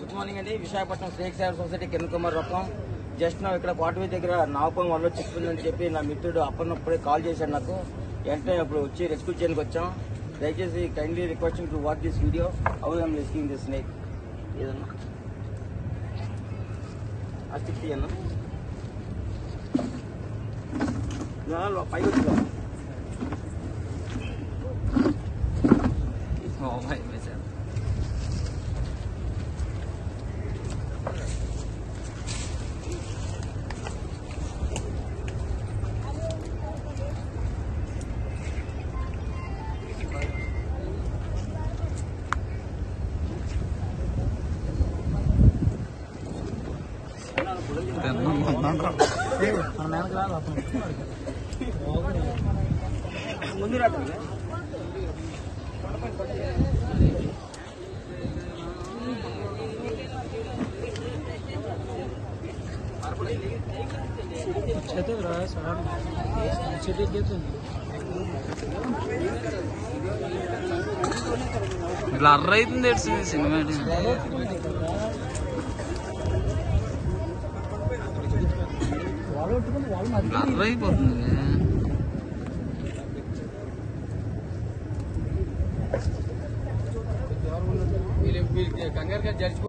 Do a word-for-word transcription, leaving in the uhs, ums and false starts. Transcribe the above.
Good morning అండి. Visakhapatnam snake Seva society Kiran Kumar Rokkam. Just నా ఇక్కడ పాటవీ దగ్గర నాపం వల్ల చిక్కిందని చెప్పి నా మిత్రుడు అప్పన్నప్పుడే కాల్ చేశాడు నాకు. వెంటనే ఇప్పుడు వచ్చి రెస్క్యూ చేయడానికి వచ్చాం. దయచేసి kindly requesting to watch this video how I'm rescuing this snake. ఏదన్నా ఆ స్టిక్ తీయన్నా పైకి వచ్చా ముందు రాత్రి ఇట్లా అర్ర అవుతుంది తెలిసింది సినిమా అర్ర అయిపోతుంది. కంగారు జడ్జి